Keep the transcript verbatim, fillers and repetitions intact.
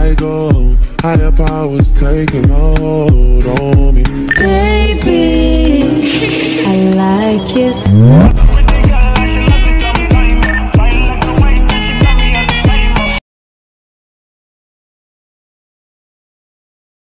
I go, higher powers taking hold on me.